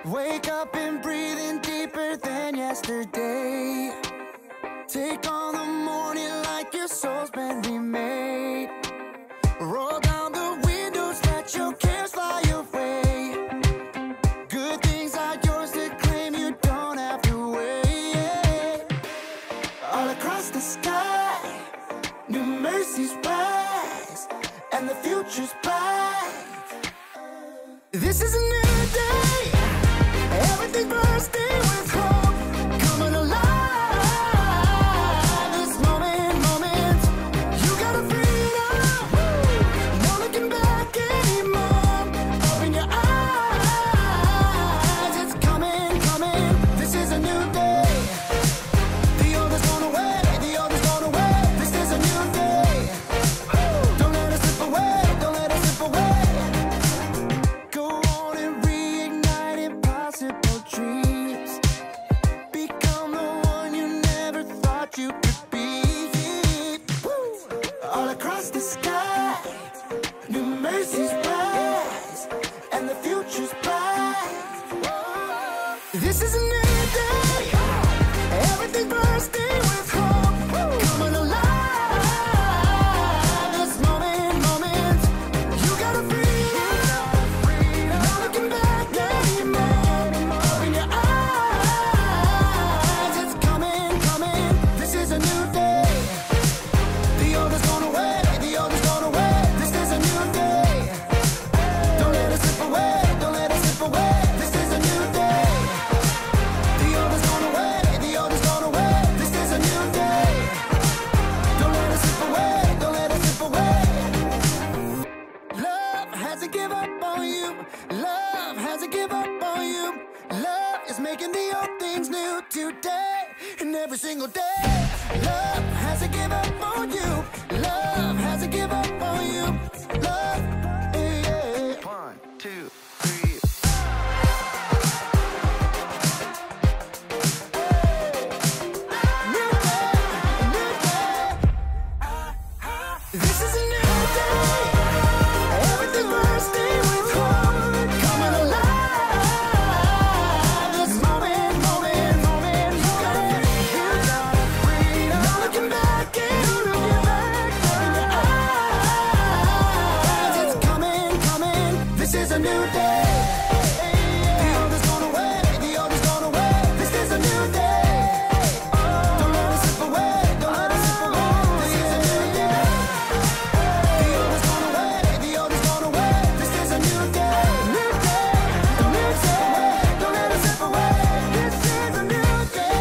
Wake up and breathe in deeper than yesterday. Take on the morning like your soul's been remade. Roll down the windows, let your cares fly away. Good things are yours to claim, you don't have to wait. All across the sky, new mercies rise, and the future's bright. This is a new day, everything bursting with hope, coming alive. This moment, you got a freedom, no looking back anymore. Open your eyes, it's coming. This is a new day. The old is gone away, the old is gone away. This is a new day. Don't let it slip away, don't let it slip away. Go on and reignite impossible dreams. Become the one you never thought you could be. All across the sky, new mercies rise, and the future's bright. This is a new day, everything bursting with hope, coming alive. This moment, you got a freedom, no looking back anymore. Open your eyes, it's coming. This is a new day. The old is gone away, the old is gone away. This is a new day. Don't let it slip away, don't let it slip away. This is a new day. The old is gone away, the old is gone away. This is a new day. Don't let it slip away, don't let it slip away. Love hasn't given up on you. Love hasn't given up on you. Love is making the old things new today and every single day. Love hasn't given up on you. Love hasn't given up on you. Love, yeah. 1, 2, 3. New day, new day. This is a new day. Everything bursting with hope, coming alive. This moment, you got a freedom, no looking back anymore. Open your eyes, it's coming. This is a new day. The old is gone away, the old is gone away. This is a new day. Don't let it slip away, don't let it slip away. This is a new day. The old is gone away, the old is gone away. This is a new day. Don't let it slip away, don't let it slip away. This is a new day.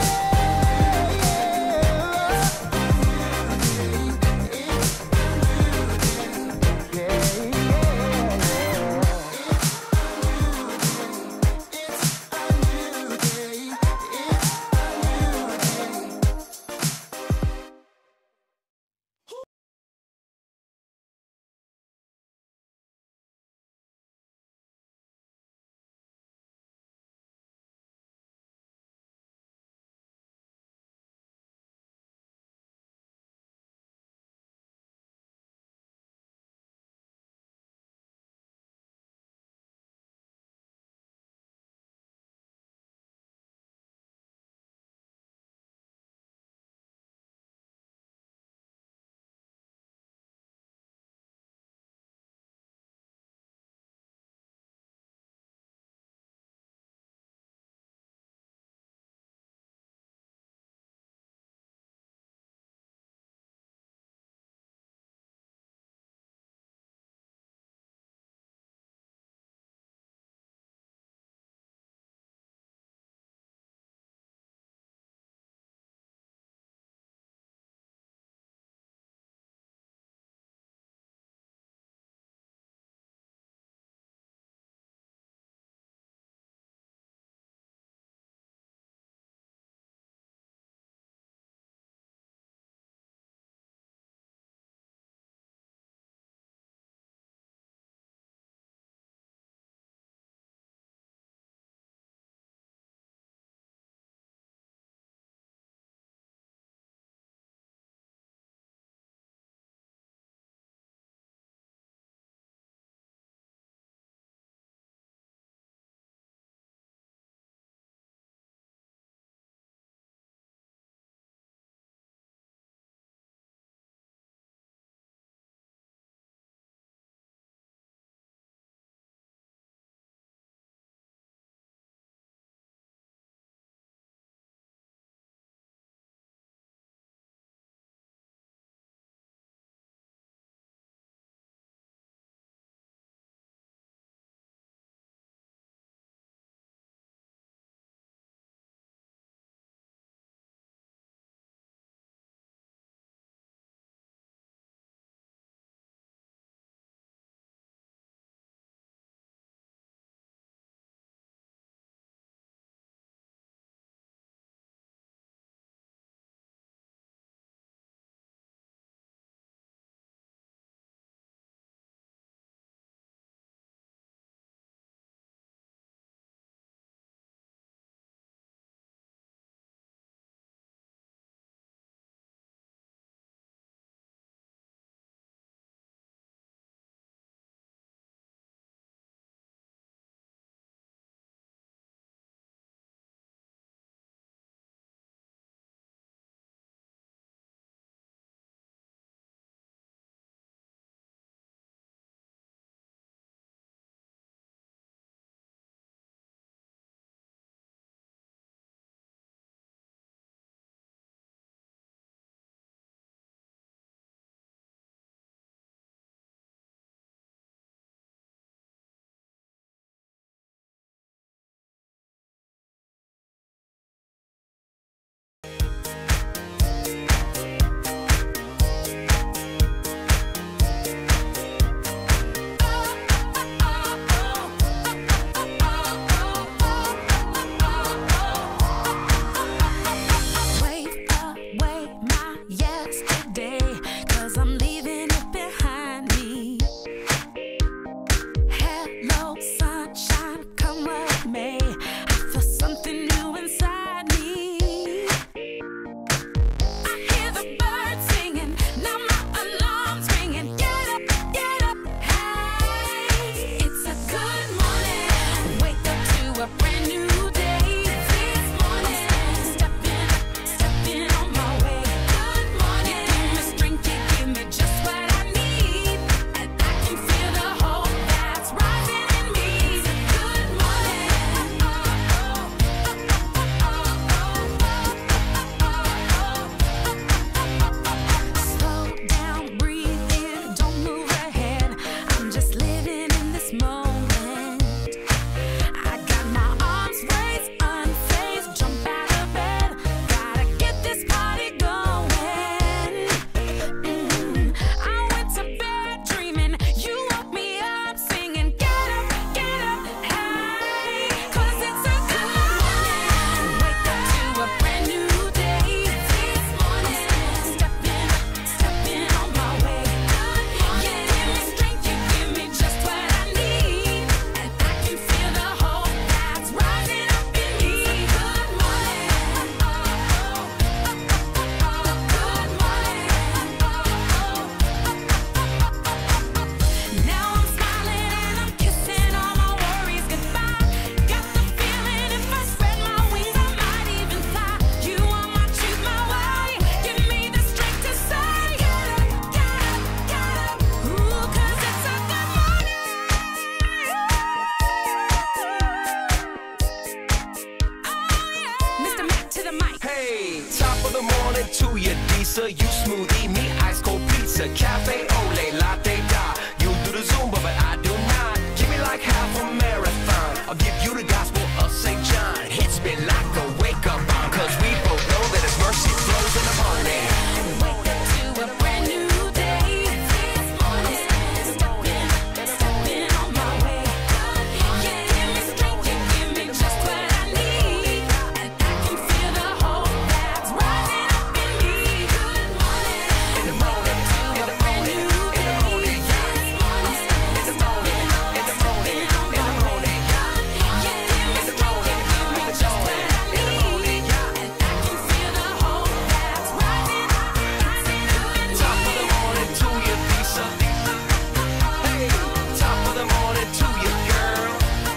cafe, ole, latte, da. You do the Zumba, but I do not. Give me like half a marathon. I'll give you the gospel of St. John. Hits me like a wake-up bomb, cause we both know that His mercy flows in the morning. Wake up to a brand new day. This morning, stepping on my way. You give me strength, you give me just what I need, and I can feel the hope that's rising up in me. Good morning, In the morning, in the morning, in the morning, this morning, in the morning, in the morning, in the morning, you give me strength, you give me just what I need, and I can feel the hope that's rising up, rising up. top of the morning to you, Lisa. Hey, top of the morning to you, girl.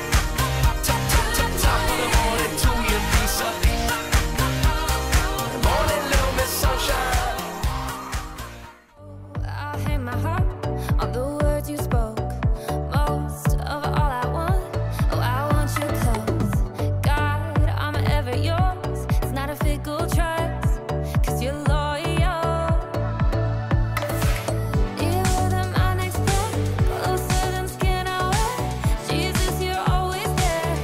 Top of the morning to you, Lisa. Morning, little Miss Sunshine. I hang my heart on the words you spoke. Most of all I want you close. God, I'm ever yours. It's not a fickle trust, 'cause you're loyal. You're the my next breath, closer than skin I wear. Jesus, you're always there.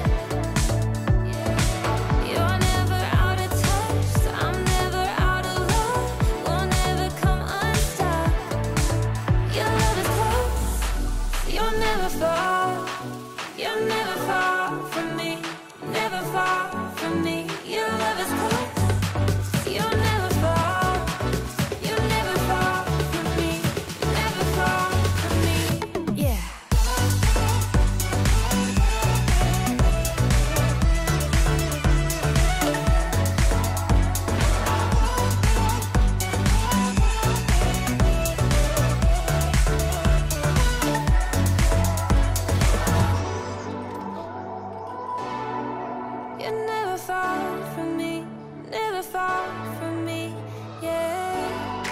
You're never out of touch, so I'm never out of love. We'll never come unstuck. Your love is close, you'll never fall. You're never far from me, never far from me. Your love is close, you'll never fall. You're never far from me, never far from me. Yeah. You're never far from me, never far from me, yeah.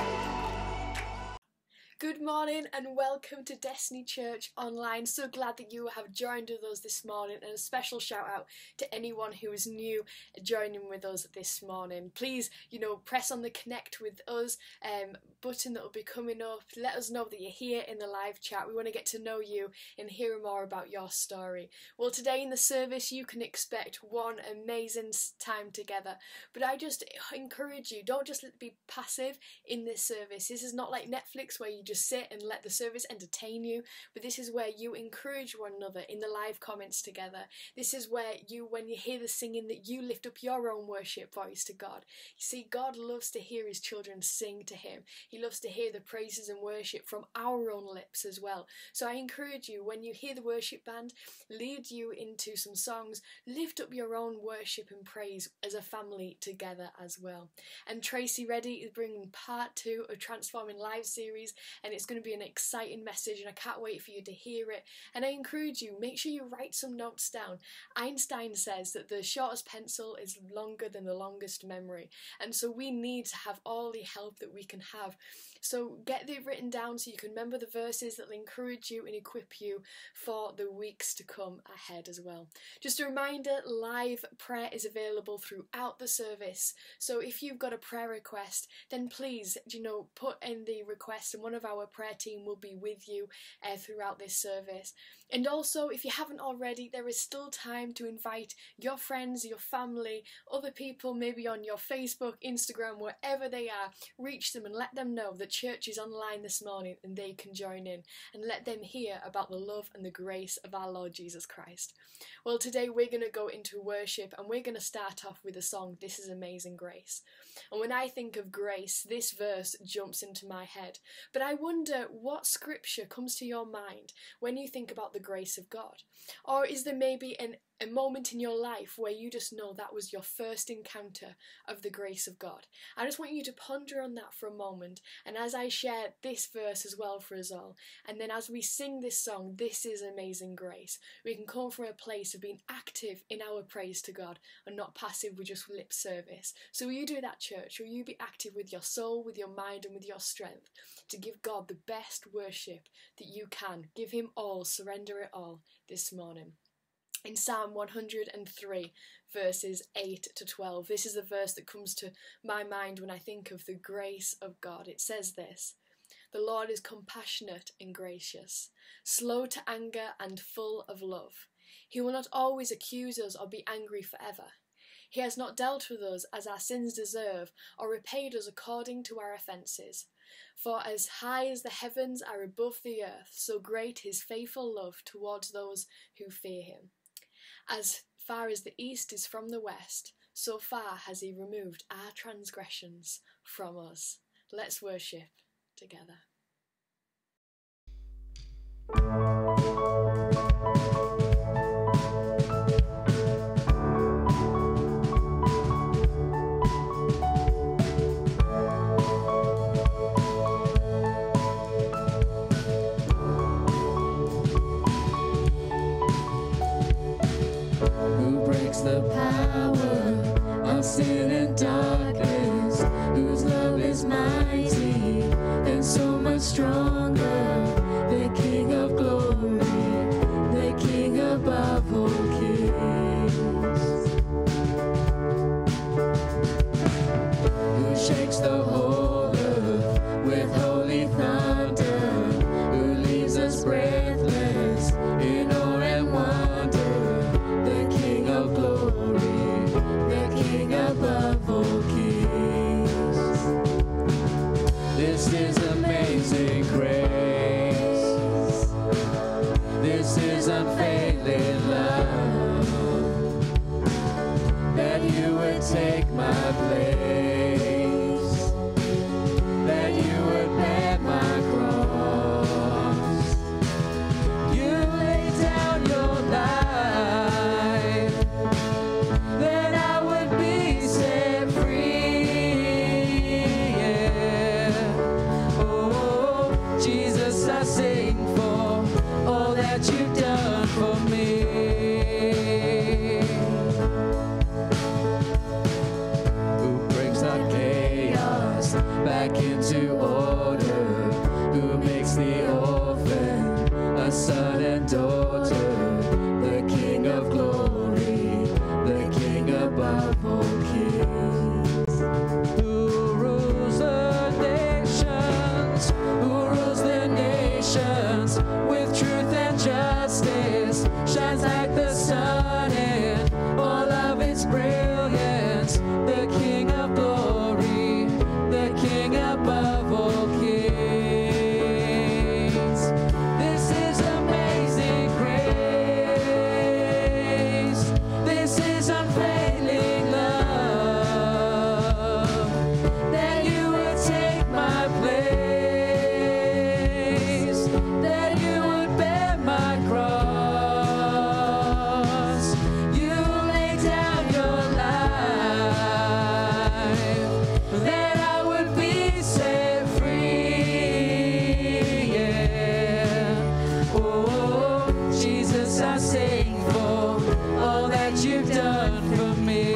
Good morning and welcome to Destiny Church Online. So glad that you have joined with us this morning, and a special shout out to anyone who is new joining with us this morning. Please, press on the connect with us button that will be coming up. Let us know that you're here in the live chat. We want to get to know you and hear more about your story. Well, today in the service you can expect one amazing time together, but I just encourage you, don't just be passive in this service. This is not like Netflix where you just sit and let the service entertain you, but this is where you encourage one another in the live comments together. This is where when you hear the singing, that you lift up your own worship voice to God. You see, God loves to hear His children sing to Him. He loves to hear the praises and worship from our own lips as well. So I encourage you, when you hear the worship band lead you into some songs, lift up your own worship and praise as a family together as well. And Tracy Reddy is bringing part 2 of Transforming Lives series, and it's going to be an exciting message, and I can't wait for you to hear it. And I encourage you, make sure you write some notes down. Einstein says that the shortest pencil is longer than the longest memory, and so we need to have all the help that we can have. So get it written down so you can remember the verses that will encourage you and equip you for the weeks to come ahead as well. Just a reminder, live prayer is available throughout the service. So if you've got a prayer request, then please, put in the request, and one of our prayer team will be with you throughout this service. And also, if you haven't already, there is still time to invite your friends, your family, other people maybe on your Facebook, Instagram, wherever they are. Reach them and let them know that church is online this morning and they can join in, and let them hear about the love and the grace of our Lord Jesus Christ. Well, today we're going to go into worship, and we're going to start off with the song This Is Amazing Grace. And when I think of grace, this verse jumps into my head. But I wonder what scripture comes to your mind when you think about the grace of God. Or is there maybe a moment in your life where you just know that was your first encounter of the grace of God? I just want you to ponder on that for a moment, and as I share this verse as well for us all, and then as we sing this song, This Is Amazing Grace, we can come from a place of being active in our praise to God and not passive with just lip service. So will you do that, church? Will you be active with your soul, with your mind, and with your strength to give God the best worship that you can? Give Him all, surrender it all this morning. In Psalm 103, verses 8 to 12, this is the verse that comes to my mind when I think of the grace of God. It says this: The Lord is compassionate and gracious, slow to anger and full of love. He will not always accuse us or be angry forever. He has not dealt with us as our sins deserve, or repaid us according to our offences. For as high as the heavens are above the earth, so great his faithful love towards those who fear him. As far as the east is from the west, so far has he removed our transgressions from us. Let's worship together. Who breaks the power of sin and darkness, whose love is mighty and so much stronger, the King of glory, the King above all kings, who shakes the whole earth with holy thunder, who leaves us breathless in awe and wonder, the King of glory, the King above all kings. This is amazing grace. This is unfailing love, that you would take my place, that you would bear my cross. You lay down your life, that I would be set free. Yeah. Oh, Jesus, I sing for all that you've done for me. Who brings our chaos back into order, who makes the orphan a son and daughter, the King of glory, the King above all kings, who rules the nations, with truth and justice, shines like the sun in all of its brilliance, the King of glory, the King above all kings. This is amazing grace. This is unfailing love, that you would take my place, that you would bear my cross. You lay down your life, that I would be set free. Yeah. Oh, Jesus, I sing for all that you've done for me.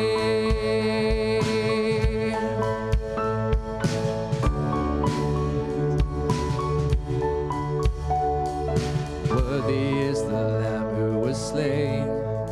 Worthy is the Lamb who was slain,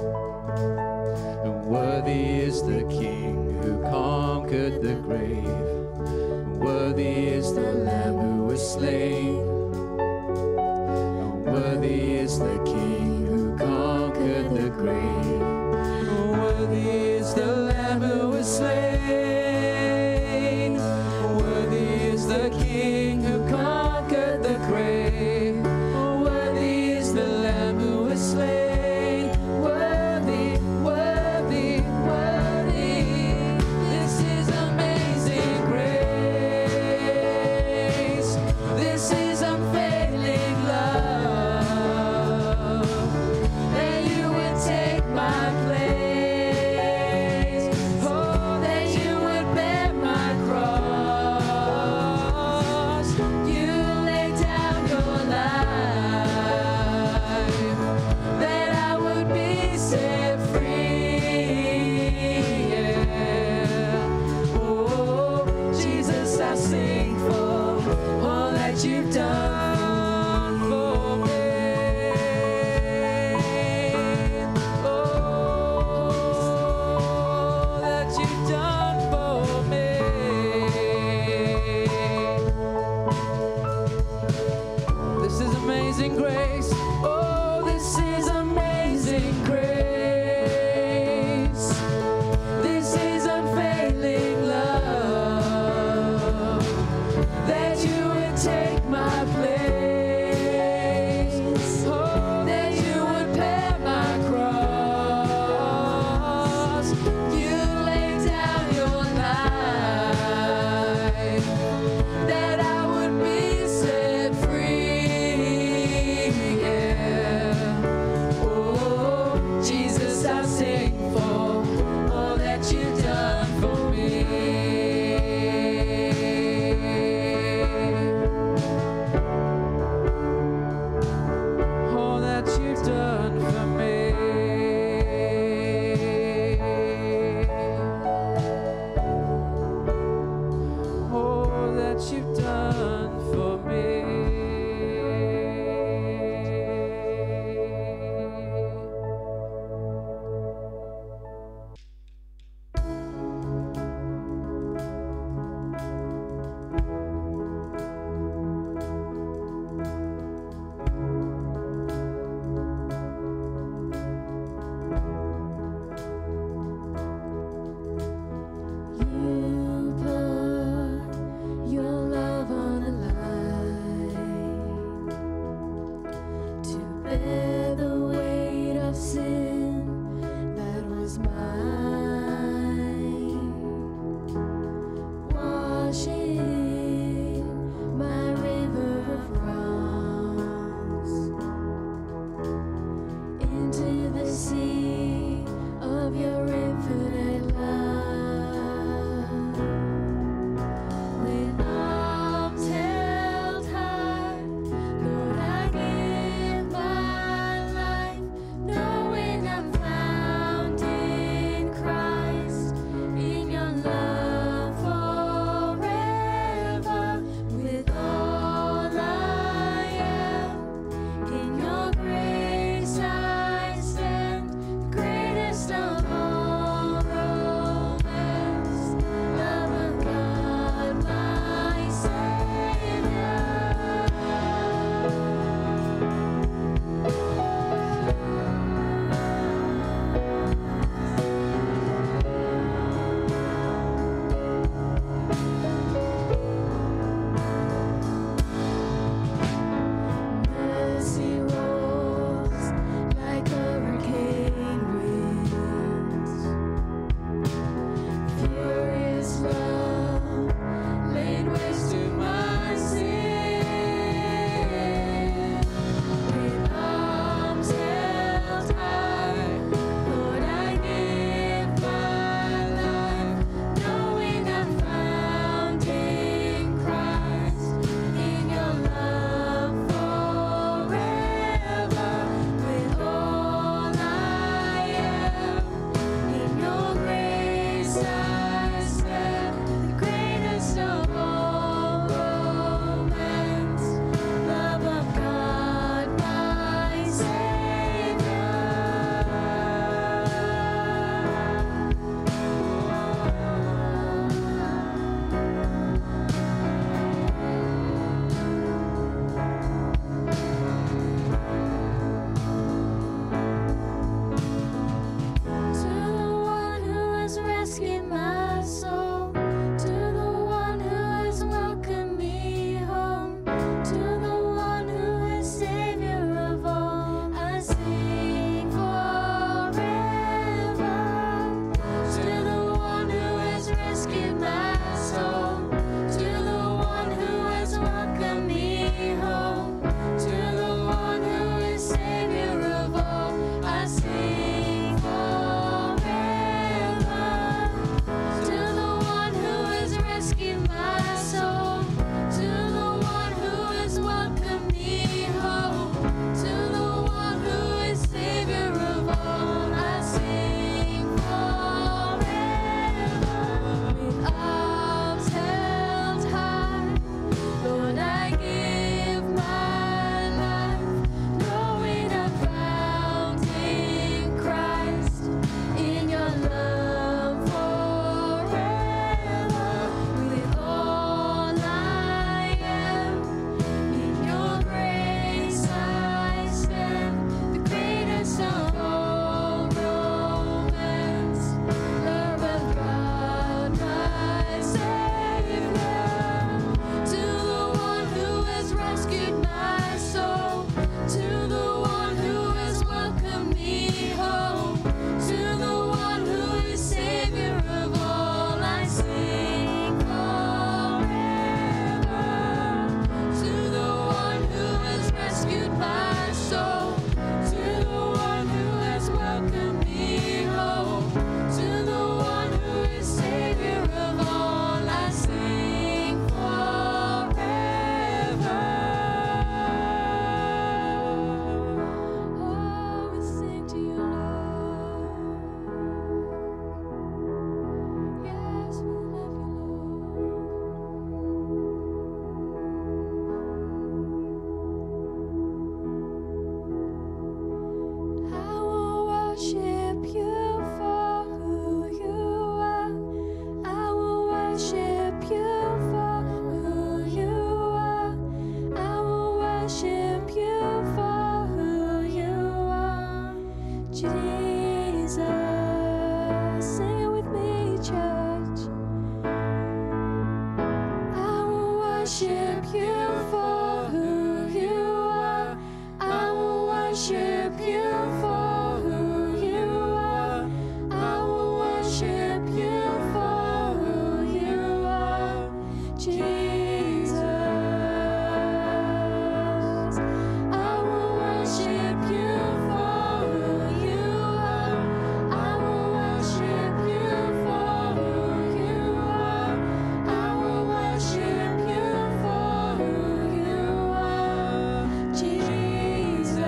and worthy is the King who conquered the grave. Worthy is the Lamb who was slain, and worthy is the King who conquered the grave. Worthy is the Lamb who was slain, worthy is the King who conquered the grave. Worthy is the Lamb who was slain, worthy, worthy, worthy. This is amazing grace. This is unfailing love, amazing grace. Oh, this is amazing grace. This is unfailing love, that you would take my place. Oh, that you would bear my cross. You laid down your life, that I would be set free. Yeah. Oh, Jesus, I sing for all that you've done for me. All that you've done for me. All that you've done for me. You put your love on the line to bear the weight of sin that was mine, washing my river of wrongs into the sea of your infinite love. With arms held high, Lord, I give my worship you for who you are. I will worship you for who you are, Jesus. I will worship you for who you are. I will worship you for who you are. I will worship you for who you are, Jesus.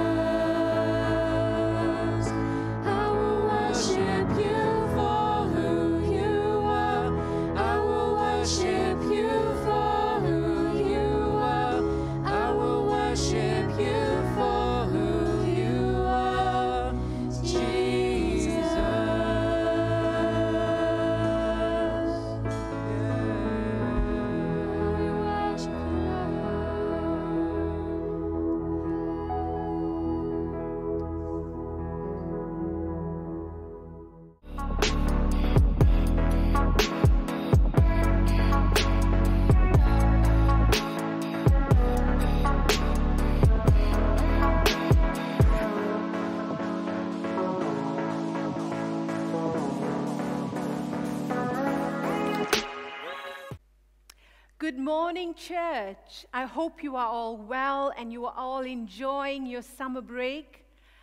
I will worship you for who you are. I will worship you for who you are. I will worship you for who you are, Jesus. We worship you, Good morning, church. I hope you are all well and you are all enjoying your summer break.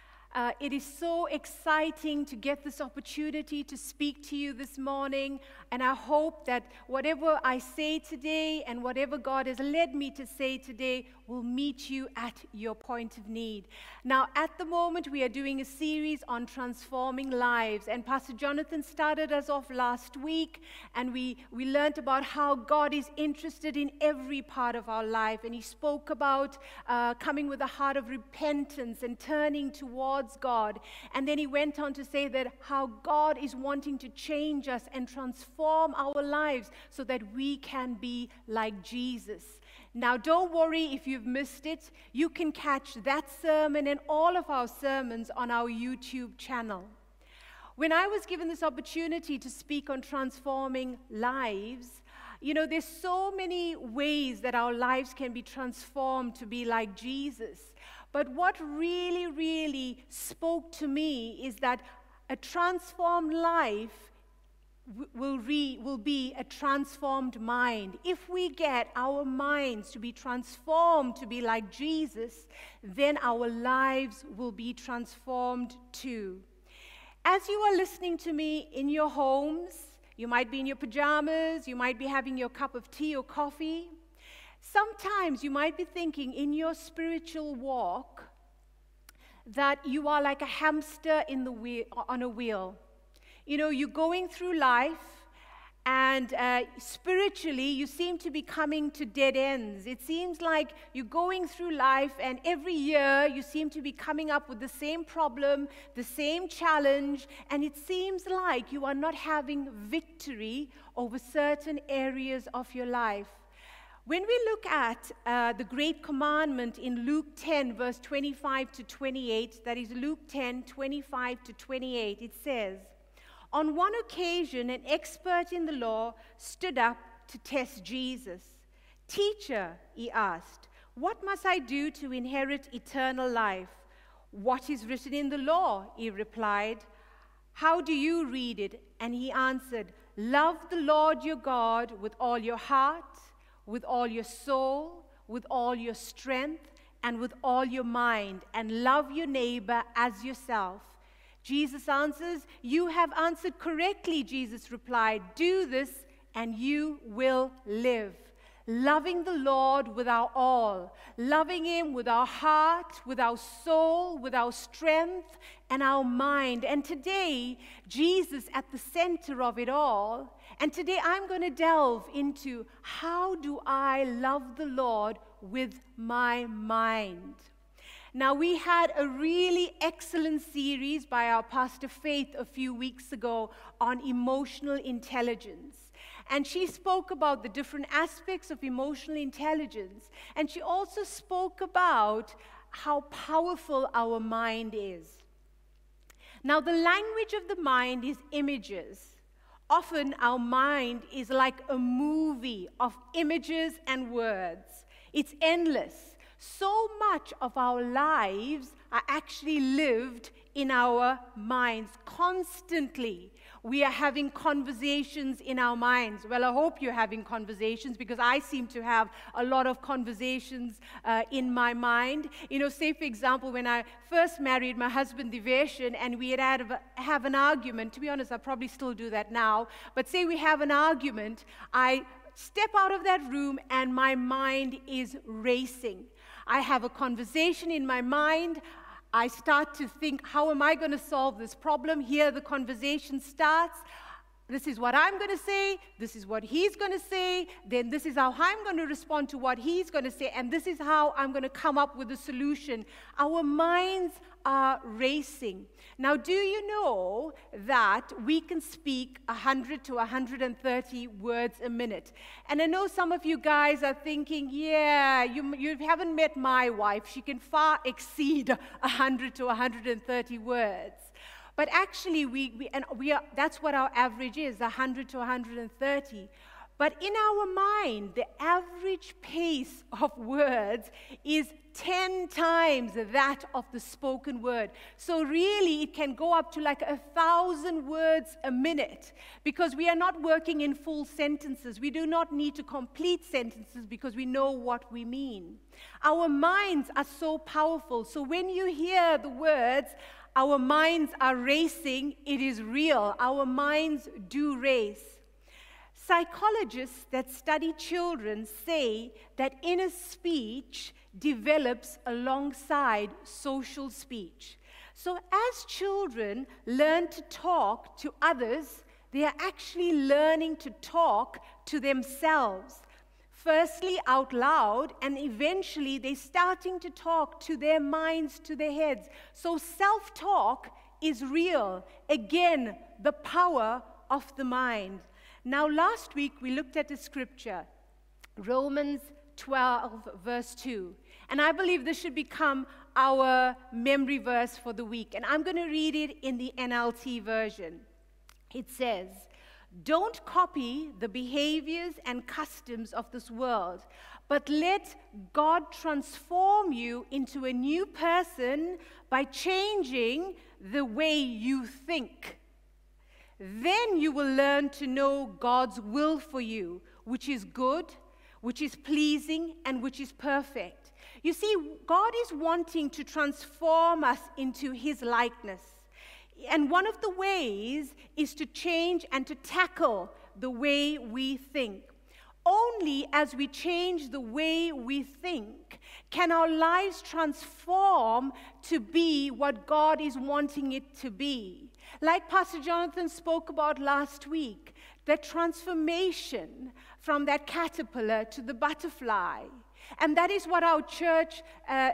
It is so exciting to get this opportunity to speak to you this morning, and I hope that whatever I say today and whatever God has led me to say today will meet you at your point of need. Now, at the moment, we are doing a series on transforming lives, and Pastor Jonathan started us off last week, and we learned about how God is interested in every part of our life, and he spoke about coming with a heart of repentance and turning towards God. And then he went on to say that how God is wanting to change us and transform our lives so that we can be like Jesus. Now, don't worry if you've missed it. You can catch that sermon and all of our sermons on our YouTube channel. When I was given this opportunity to speak on transforming lives, you know, there's so many ways that our lives can be transformed to be like Jesus. But what really, really spoke to me is that a transformed life will be a transformed mind. If we get our minds to be transformed to be like Jesus, then our lives will be transformed too. As you are listening to me in your homes, you might be in your pajamas, you might be having your cup of tea or coffee. Sometimes you might be thinking in your spiritual walk that you are like a hamster on a wheel. You know, you're going through life, and spiritually you seem to be coming to dead ends. It seems like you're going through life, and every year you seem to be coming up with the same problem, the same challenge, and it seems like you are not having victory over certain areas of your life. When we look at the great commandment in Luke 10, verse 25 to 28, that is Luke 10, 25 to 28, it says, "On one occasion, an expert in the law stood up to test Jesus. 'Teacher,' he asked, 'what must I do to inherit eternal life?' 'What is written in the law?' he replied. 'How do you read it?' And he answered, 'Love the Lord your God with all your heart, with all your soul, with all your strength, and with all your mind, and love your neighbor as yourself.' Jesus answers, 'You have answered correctly,' Jesus replied. 'Do this and you will live.' Loving the Lord with our all, loving him with our heart, with our soul, with our strength, and our mind. And today, Jesus at the center of it all. And today I'm going to delve into how do I love the Lord with my mind. Now, we had a really excellent series by our Pastor Faith a few weeks ago on emotional intelligence. And she spoke about the different aspects of emotional intelligence. And she also spoke about how powerful our mind is. Now, the language of the mind is images. Often our mind is like a movie of images and words. It's endless. So much of our lives are actually lived in our minds. Constantly, we are having conversations in our minds. Well, I hope you're having conversations, because I seem to have a lot of conversations in my mind. You know, say, for example, when I first married my husband, Diveshan, and we have an argument. To be honest, I probably still do that now. But say we have an argument, I step out of that room and my mind is racing. I have a conversation in my mind. I start to think, how am I going to solve this problem? Here the conversation starts. This is what I'm going to say. This is what he's going to say. Then this is how I'm going to respond to what he's going to say. And this is how I'm going to come up with a solution. Our minds are racing. Now, do you know that we can speak 100 to 130 words a minute? And I know some of you guys are thinking, yeah, you haven't met my wife. She can far exceed 100 to 130 words. But actually, that's what our average is, 100 to 130. But in our mind, the average pace of words is 10 times that of the spoken word. So really, it can go up to like 1,000 words a minute, because we are not working in full sentences. We do not need to complete sentences because we know what we mean. Our minds are so powerful. So when you hear the words, our minds are racing, it is real. Our minds do race. Psychologists that study children say that inner speech develops alongside social speech. So as children learn to talk to others, they are actually learning to talk to themselves. Firstly out loud, and eventually they're starting to talk to their minds, to their heads. So self-talk is real. Again, the power of the mind. Now, last week we looked at the scripture, Romans 12, verse 2. And I believe this should become our memory verse for the week. And I'm going to read it in the NLT version. It says, "Don't copy the behaviors and customs of this world, but let God transform you into a new person by changing the way you think. Then you will learn to know God's will for you, which is good, which is pleasing, and which is perfect." You see, God is wanting to transform us into His likeness. And one of the ways is to change and to tackle the way we think. Only as we change the way we think can our lives transform to be what God is wanting it to be. Like Pastor Jonathan spoke about last week, the transformation from that caterpillar to the butterfly. And that is what our church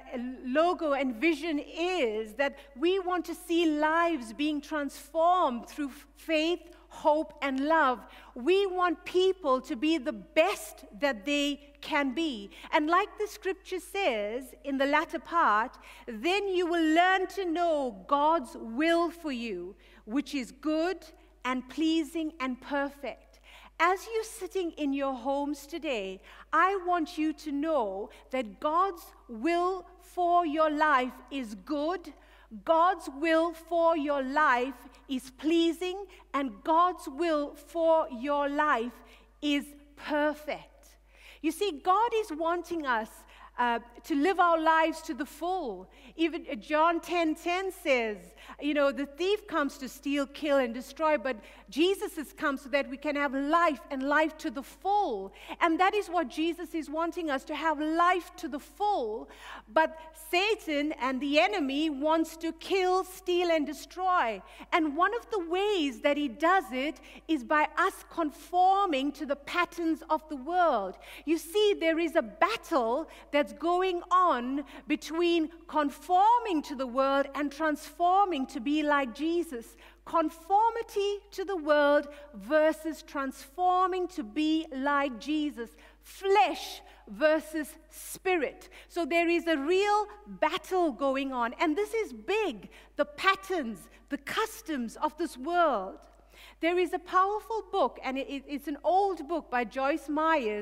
logo and vision is, that we want to see lives being transformed through faith, hope, and love. We want people to be the best that they can be. And like the scripture says in the latter part, then you will learn to know God's will for you, which is good and pleasing and perfect. As you're sitting in your homes today, I want you to know that God's will for your life is good, God's will for your life is pleasing, and God's will for your life is perfect. You see, God is wanting us to live our lives to the full. Even John 10:10 says, you know, the thief comes to steal, kill, and destroy, but Jesus has come so that we can have life, and life to the full. And that is what Jesus is wanting us to have, life to the full. But Satan and the enemy wants to kill, steal, and destroy. And one of the ways that he does it is by us conforming to the patterns of the world. You see, there is a battle that's going on between conforming to the world and transforming to be like Jesus. Conformity to the world versus transforming to be like Jesus. Flesh versus spirit. So there is a real battle going on. And this is big. The patterns, the customs of this world. There is a powerful book, and it's an old book by Joyce Myers,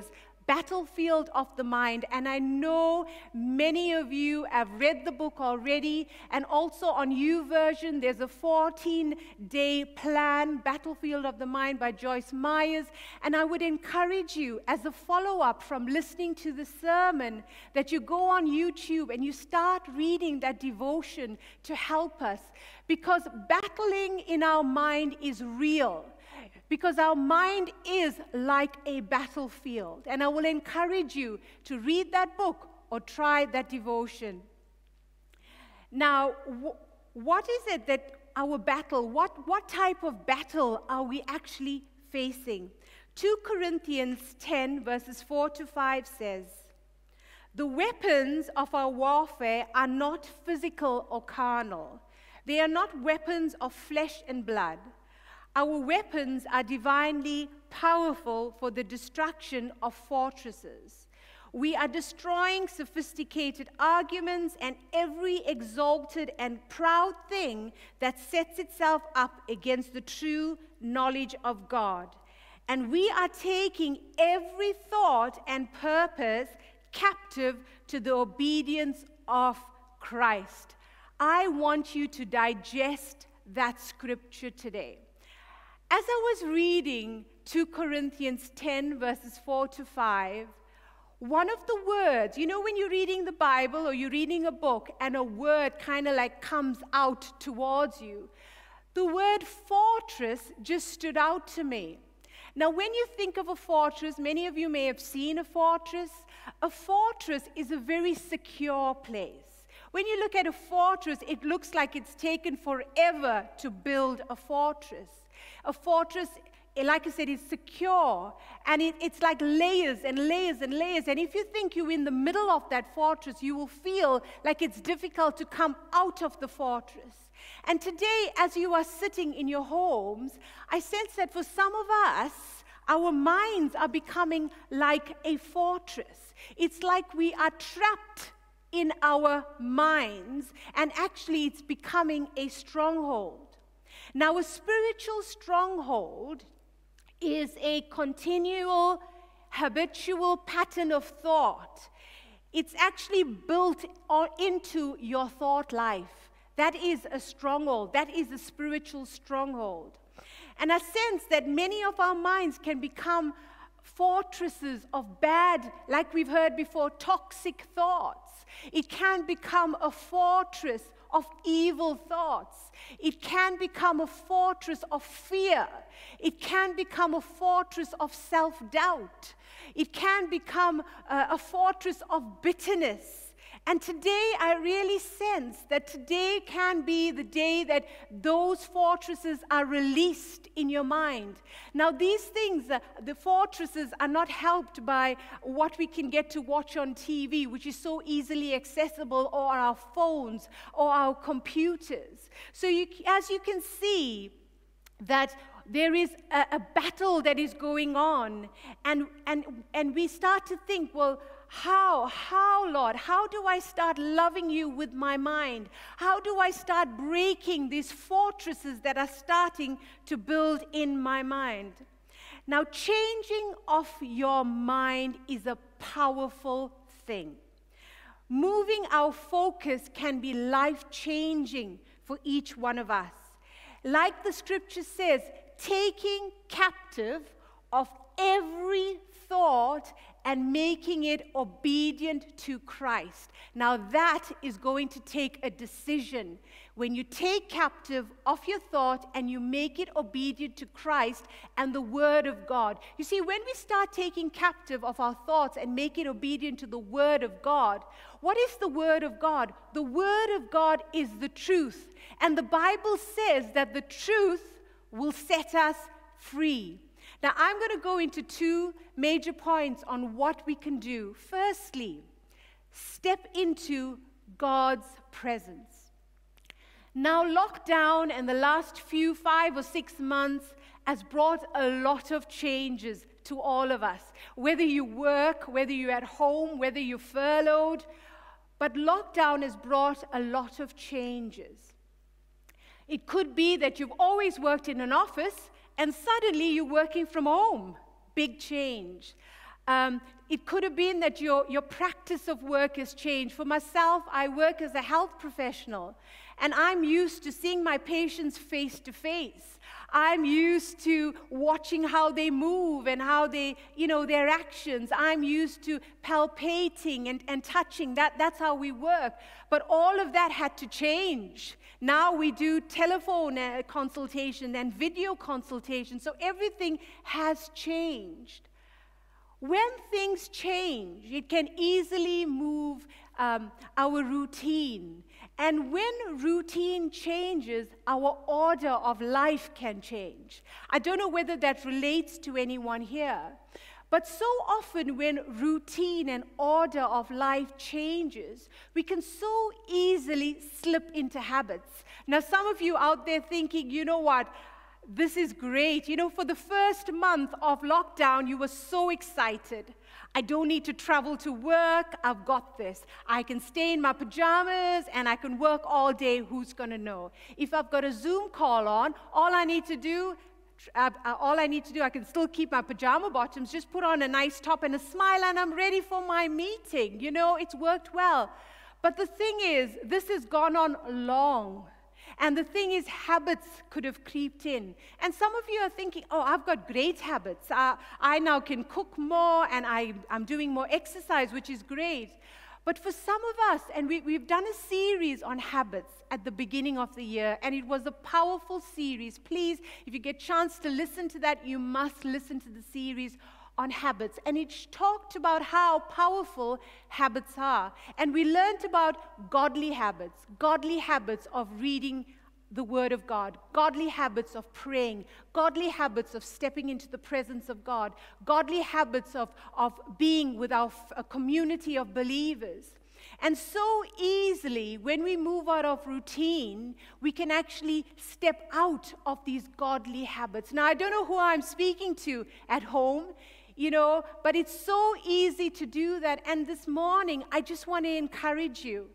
Battlefield of the Mind. And I know many of you have read the book already, and also on YouVersion, there's a 14-day plan, Battlefield of the Mind by Joyce Myers. And I would encourage you, as a follow-up from listening to the sermon, that you go on YouTube and you start reading that devotion to help us. Because battling in our mind is real. Because our mind is like a battlefield. And I will encourage you to read that book or try that devotion. Now, what is it that our battle, what type of battle are we actually facing? 2 Corinthians 10 verses 4 to 5 says, "The weapons of our warfare are not physical or carnal. They are not weapons of flesh and blood. Our weapons are divinely powerful for the destruction of fortresses. We are destroying sophisticated arguments and every exalted and proud thing that sets itself up against the true knowledge of God. And we are taking every thought and purpose captive to the obedience of Christ." I want you to digest that scripture today. As I was reading 2 Corinthians 10 verses 4 to 5, one of the words, you know when you're reading the Bible or you're reading a book and a word kind of like comes out towards you, the word fortress just stood out to me. Now when you think of a fortress, many of you may have seen a fortress. A fortress is a very secure place. When you look at a fortress, it looks like it's taken forever to build a fortress. A fortress, like I said, is secure, and it's like layers and layers and layers. And if you think you're in the middle of that fortress, you will feel like it's difficult to come out of the fortress. And today, as you are sitting in your homes, I sense that for some of us, our minds are becoming like a fortress. It's like we are trapped in our minds, and actually it's becoming a stronghold. Now, a spiritual stronghold is a continual, habitual pattern of thought. It's actually built into your thought life. That is a stronghold. That is a spiritual stronghold. And I sense that many of our minds can become fortresses of bad, like we've heard before, toxic thoughts. It can become a fortress of evil thoughts. It can become a fortress of fear. It can become a fortress of self-doubt. It can become a fortress of bitterness. And today, I really sense that today can be the day that those fortresses are released in your mind. Now, these things, the fortresses, are not helped by what we can get to watch on TV, which is so easily accessible, or our phones, or our computers. So as you can see, that there is a battle that is going on, and we start to think, well, how, Lord, how do I start loving you with my mind? How do I start breaking these fortresses that are starting to build in my mind? Now, changing of your mind is a powerful thing. Moving our focus can be life-changing for each one of us. Like the scripture says, taking captive of every thought and making it obedient to Christ. Now that is going to take a decision. When you take captive of your thought and you make it obedient to Christ and the Word of God. You see, when we start taking captive of our thoughts and make it obedient to the Word of God, what is the Word of God? The Word of God is the truth. And the Bible says that the truth will set us free. Now, I'm going to go into two major points on what we can do. Firstly, step into God's presence. Now, lockdown and the last 5 or 6 months has brought a lot of changes to all of us. Whether you work, whether you're at home, whether you're furloughed, but lockdown has brought a lot of changes. It could be that you've always worked in an office and suddenly you're working from home. Big change. It could have been that your practice of work has changed. For myself, I work as a health professional, and I'm used to seeing my patients face to face. I'm used to watching how they move and how they, their actions. I'm used to palpating and touching. That's how we work. But all of that had to change. Now we do telephone consultation and video consultation. So everything has changed. When things change, it can easily move our routine. And when routine changes, our order of life can change. I don't know whether that relates to anyone here, but so often when routine and order of life changes, we can so easily slip into habits. Now, some of you out there thinking, you know what? This is great. For the first month of lockdown, you were so excited. I don't need to travel to work. I've got this. I can stay in my pajamas and I can work all day. Who's going to know? If I've got a Zoom call on, all I need to do, I can still keep my pajama bottoms, just put on a nice top and a smile, and I'm ready for my meeting. It's worked well. But the thing is, this has gone on long. And the thing is, habits could have creeped in. And some of you are thinking, oh, I've got great habits. I now can cook more, and I'm doing more exercise, which is great. But for some of us, and we've done a series on habits at the beginning of the year, and it was a powerful series. Please, if you get a chance to listen to that, you must listen to the series on habits. And it talked about how powerful habits are. And we learned about godly habits of reading the Word of God, godly habits of praying, godly habits of stepping into the presence of God, godly habits of being with a community of believers. And so easily, when we move out of routine, we can actually step out of these godly habits. Now, I don't know who I'm speaking to at home, but it's so easy to do that. And this morning, I just want to encourage you.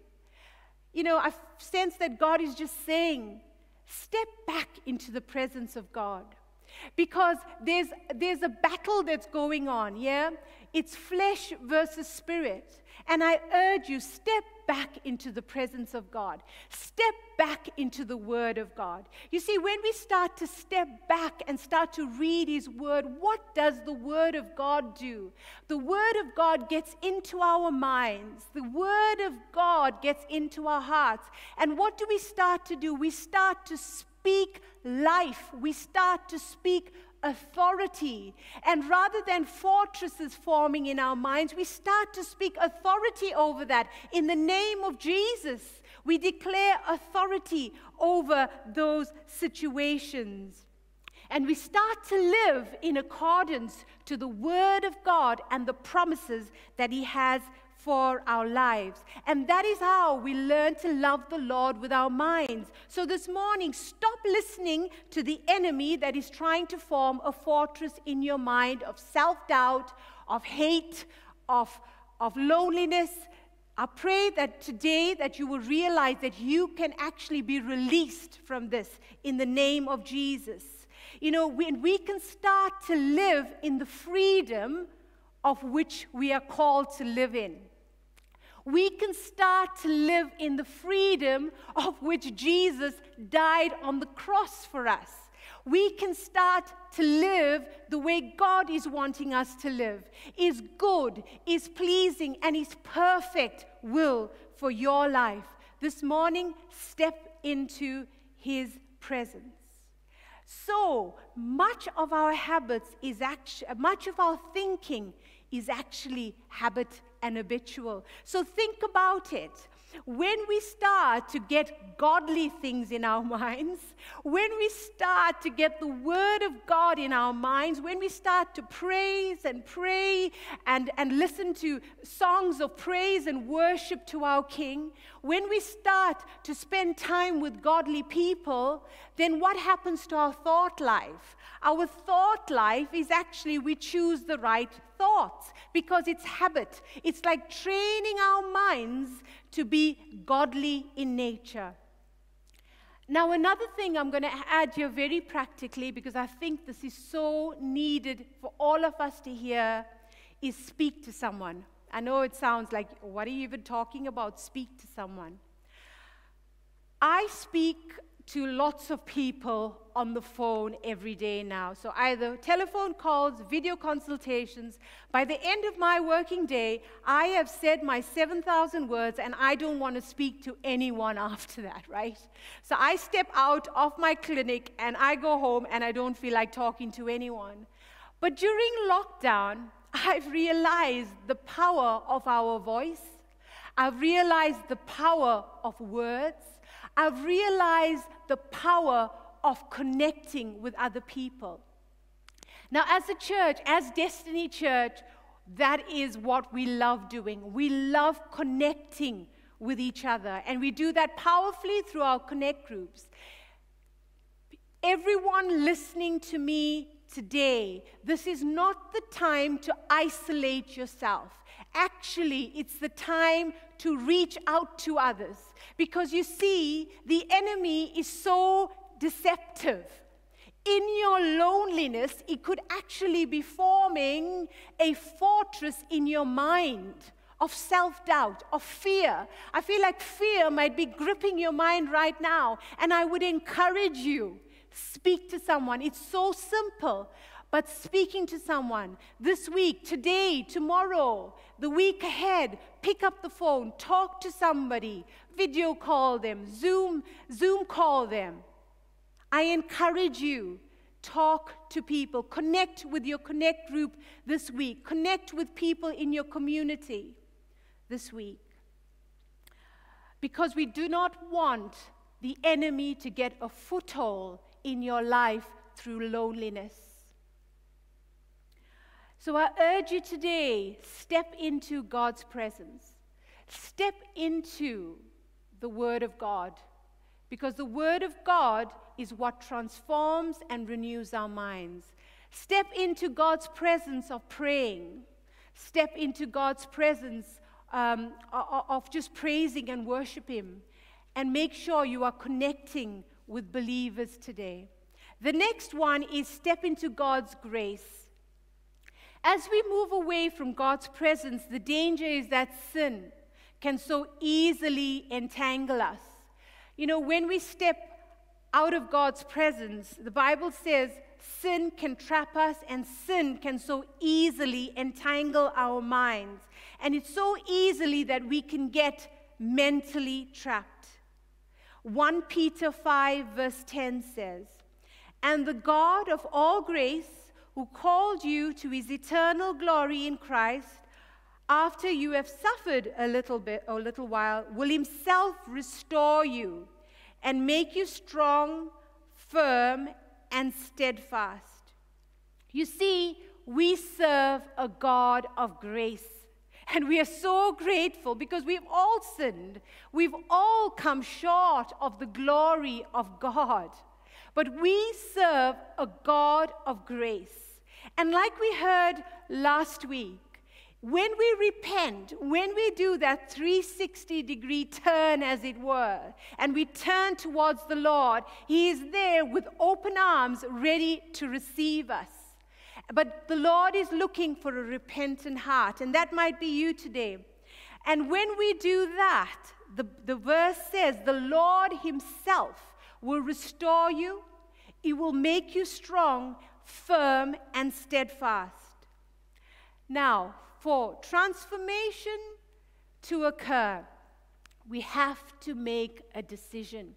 I sense that God is just saying, step back into the presence of God. Because there's a battle that's going on, yeah? It's flesh versus spirit. And I urge you, step back into the presence of God. Step back into the Word of God. You see, when we start to step back and start to read His Word, what does the Word of God do? The Word of God gets into our minds. The Word of God gets into our hearts. And what do we start to do? We start to speak life. We start to speak authority. And rather than fortresses forming in our minds, we start to speak authority over that. In the name of Jesus, we declare authority over those situations. And we start to live in accordance to the Word of God and the promises that He has for our lives. And that is how we learn to love the Lord with our minds. So this morning, stop listening to the enemy that is trying to form a fortress in your mind of self-doubt, of hate, of loneliness. I pray that today that you will realize that you can actually be released from this in the name of Jesus. When we can start to live in the freedom of which we are called to live in. We can start to live in the freedom of which Jesus died on the cross for us. We can start to live the way God is wanting us to live, is good, is pleasing, and is perfect will for your life. This morning, step into His presence. So much of our habits much of our thinking is actually habit and habitual. So think about it. When we start to get godly things in our minds, when we start to get the Word of God in our minds, when we start to praise and pray and listen to songs of praise and worship to our King, when we start to spend time with godly people, then what happens to our thought life? Our thought life is actually we choose the right thoughts because it's habit. It's like training our minds to be godly in nature. Now, another thing I'm going to add here very practically, because I think this is so needed for all of us to hear, is speak to someone. I know it sounds like, what are you even talking about? Speak to someone. I speak to lots of people on the phone every day now. So either telephone calls, video consultations. By the end of my working day, I have said my 7,000 words, and I don't want to speak to anyone after that, right? So I step out of my clinic, and I go home, and I don't feel like talking to anyone. But during lockdown, I've realized the power of our voice. I've realized the power of words. I've realized the power of connecting with other people. Now, as a church, as Destiny Church, that is what we love doing. We love connecting with each other, and we do that powerfully through our connect groups. Everyone listening to me today, this is not the time to isolate yourself. Actually, it's the time to reach out to others. Because you see, the enemy is so deceptive. In your loneliness, it could actually be forming a fortress in your mind of self-doubt, of fear. I feel like fear might be gripping your mind right now, and I would encourage you, speak to someone. It's so simple, but speaking to someone this week, today, tomorrow, the week ahead, pick up the phone, talk to somebody, video call them, Zoom call them. I encourage you, talk to people, connect with your connect group this week, connect with people in your community this week. Because we do not want the enemy to get a foothold in your life through loneliness. So I urge you today, step into God's presence. Step into the Word of God. Because the Word of God is what transforms and renews our minds. Step into God's presence of praying. Step into God's presence of just praising and worship Him. And make sure you are connecting with believers today. The next one is step into God's grace. As we move away from God's presence, the danger is that sin can so easily entangle us. You know, when we step out of God's presence, the Bible says sin can trap us and sin can so easily entangle our minds. And it's so easily that we can get mentally trapped. 1 Peter 5 verse 10 says, "And the God of all grace, who called you to his eternal glory in Christ, after you have suffered a little while, will himself restore you and make you strong, firm, and steadfast." You see, we serve a God of grace. And we are so grateful because we've all sinned. We've all come short of the glory of God. But we serve a God of grace. And like we heard last week, when we repent, when we do that 360-degree turn, as it were, and we turn towards the Lord, He is there with open arms ready to receive us. But the Lord is looking for a repentant heart, and that might be you today. And when we do that, the verse says, the Lord Himself will restore you. He will make you strong, firm, and steadfast. Now, for transformation to occur, we have to make a decision.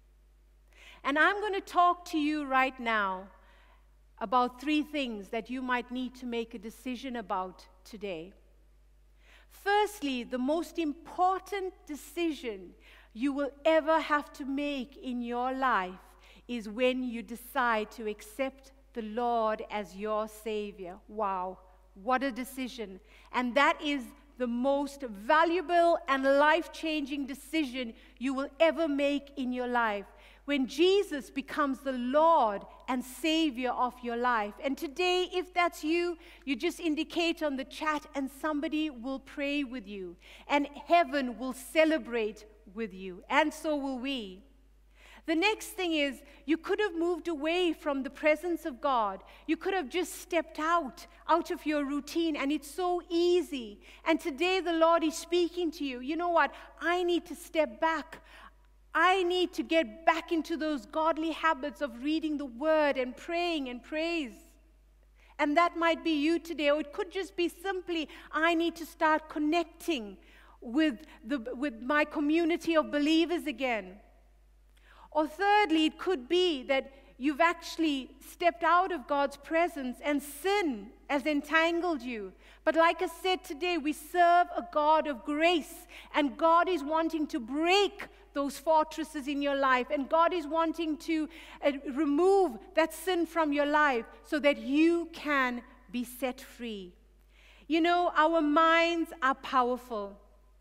And I'm going to talk to you right now about 3 things that you might need to make a decision about today. Firstly, the most important decision you will ever have to make in your life is when you decide to accept the Lord as your Savior. Wow, what a decision. And that is the most valuable and life-changing decision you will ever make in your life. When Jesus becomes the Lord and Savior of your life. And today, if that's you, you just indicate on the chat and somebody will pray with you. And heaven will celebrate with you. And so will we. The next thing is, you could have moved away from the presence of God. You could have just stepped out of your routine, and it's so easy. And today the Lord is speaking to you. You know what? I need to step back. I need to get back into those godly habits of reading the Word and praying and praise. And that might be you today, or it could just be simply, I need to start connecting with my community of believers again. Or thirdly, it could be that you've actually stepped out of God's presence and sin has entangled you. But like I said today, we serve a God of grace, and God is wanting to break those fortresses in your life, and God is wanting to remove that sin from your life so that you can be set free. You know, our minds are powerful,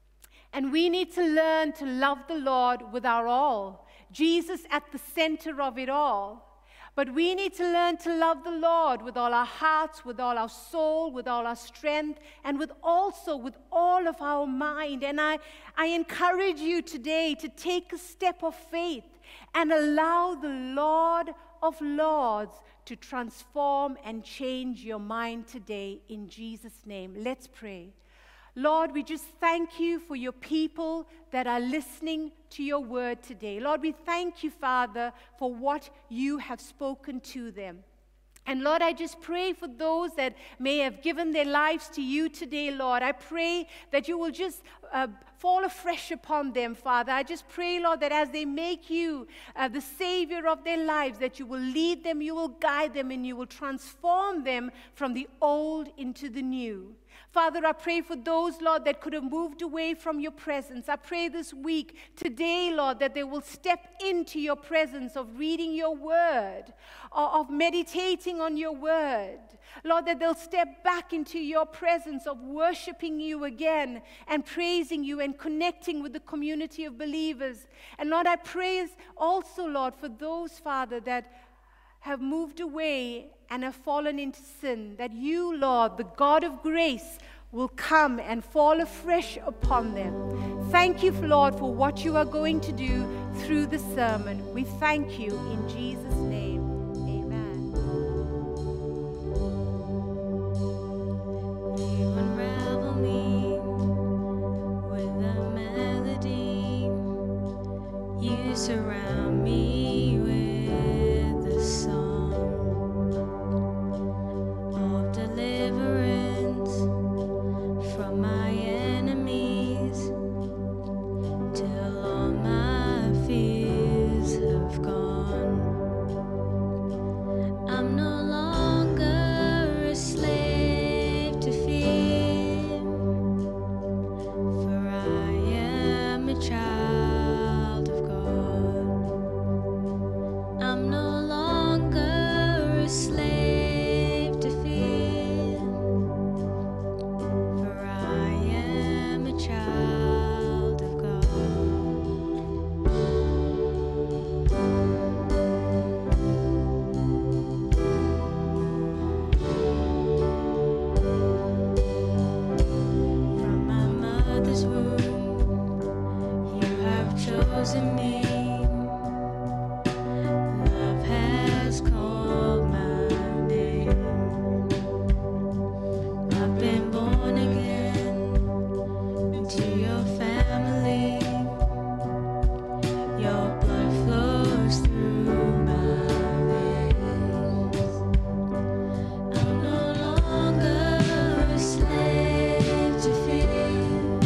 and we need to learn to love the Lord with our all. Jesus at the center of it all. But we need to learn to love the Lord with all our hearts, with all our soul, with all our strength, and also with all of our mind. And I encourage you today to take a step of faith and allow the Lord of Lords to transform and change your mind today in Jesus' name. Let's pray. Lord, we just thank you for your people that are listening to your word today. Lord, we thank you, Father, for what you have spoken to them. And Lord, I just pray for those that may have given their lives to you today, Lord. I pray that you will just fall afresh upon them, Father. I just pray, Lord, that as they make you the Savior of their lives, that you will lead them, you will guide them, and you will transform them from the old into the new. Father, I pray for those, Lord, that could have moved away from your presence. I pray this week, today, Lord, that they will step into your presence of reading your word, of meditating on your word. Lord, that they'll step back into your presence of worshiping you again and praising you and connecting with the community of believers. And Lord, I pray also, Lord, for those, Father, that have moved away and have fallen into sin, that you, Lord, the God of grace, will come and fall afresh upon them. Thank you, Lord, for what you are going to do through the sermon. We thank you in Jesus' name. Amen. You unravel me with a melody. You surround me with a song of deliverance from my enemies, till all my fears have gone. I'm no longer a slave to fear, for I am a child of God. I'm no longer a slave to fear, for I am a child of God. From my mother's womb, you have chosen me. Love has called my name. I've been born again into your family. Your blood flows through my veins. I'm no longer a slave to fear,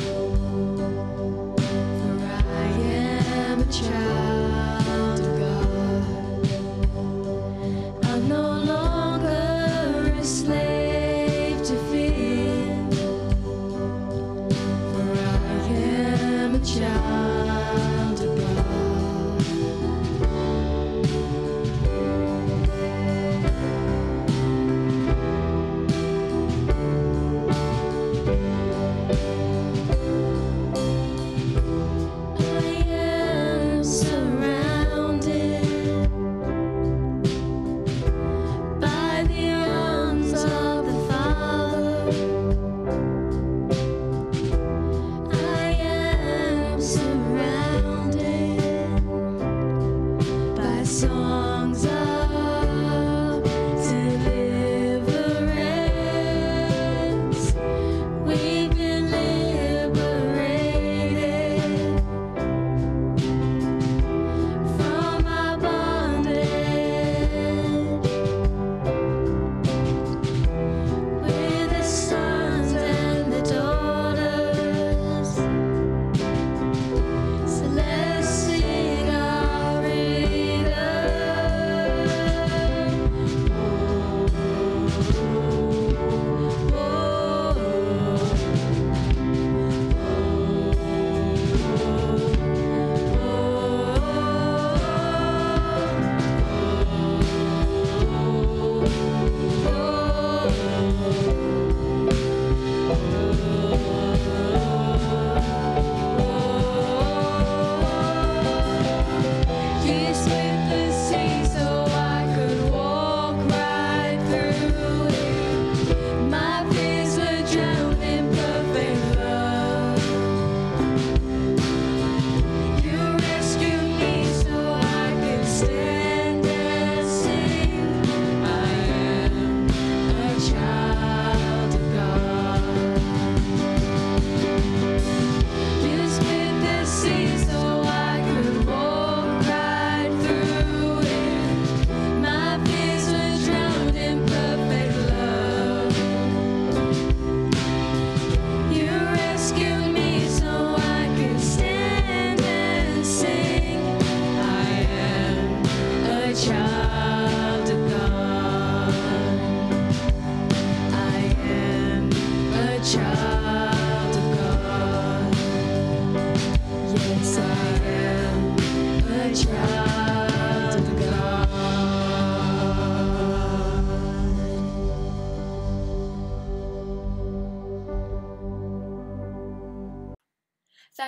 for I am a child of God. I'm no longer a slave to fear, for I am a child of God. I am so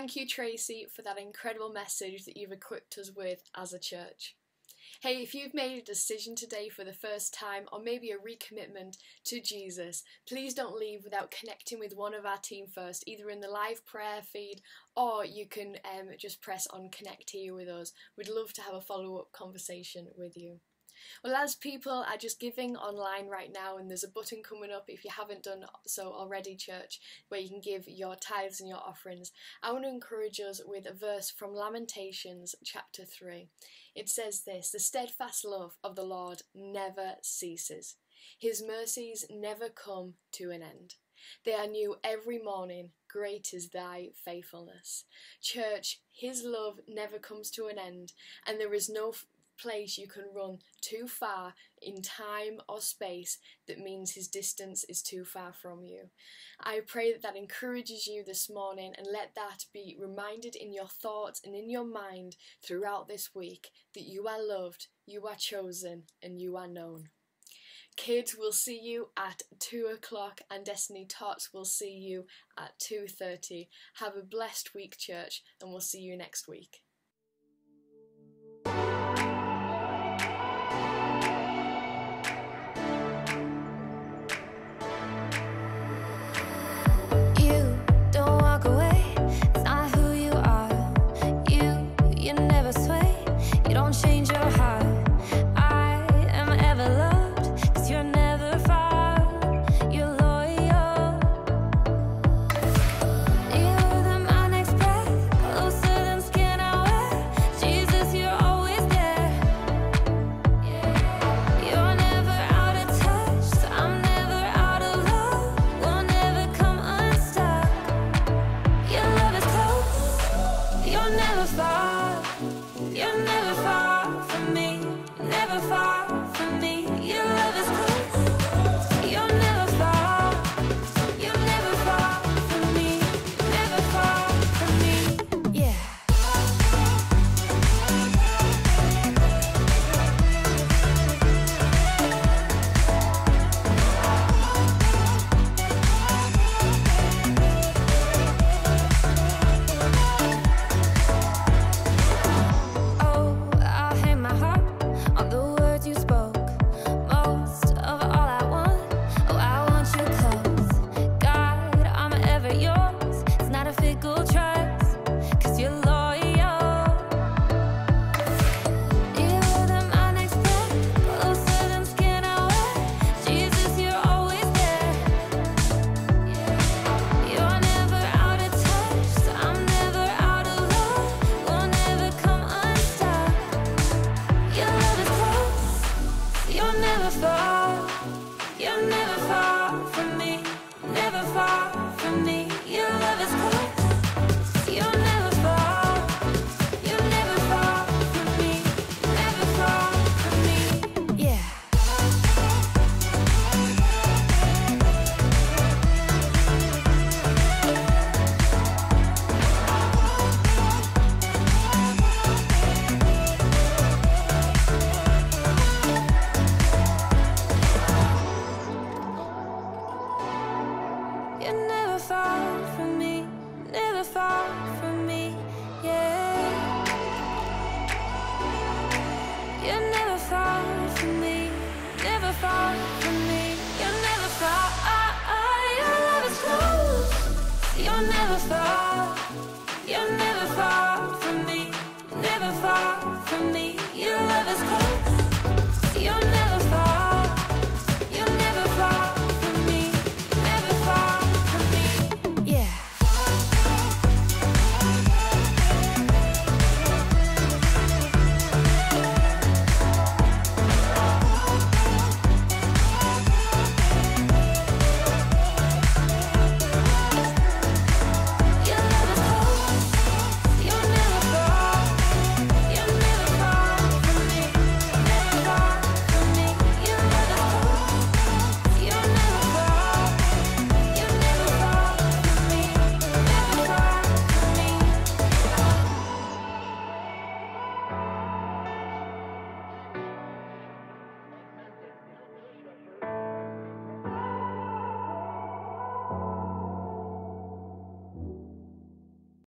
thank you, Tracy, for that incredible message that you've equipped us with as a church. Hey, if you've made a decision today for the first time, or maybe a recommitment to Jesus, please don't leave without connecting with one of our team first, either in the live prayer feed, or you can just press on connect here with us. We'd love to have a follow-up conversation with you. Well, as people are just giving online right now, and there's a button coming up if you haven't done so already, church, where you can give your tithes and your offerings, I want to encourage us with a verse from Lamentations chapter 3. It says this: "The steadfast love of the Lord never ceases. His mercies never come to an end. They are new every morning. Great is thy faithfulness." Church, his love never comes to an end, and there is no place you can run too far in time or space that means his distance is too far from you. I pray that that encourages you this morning, and let that be reminded in your thoughts and in your mind throughout this week that you are loved, you are chosen, and you are known. Kids, we'll see you at 2 o'clock, and Destiny Tots will see you at 2:30. Have a blessed week, church, and we'll see you next week.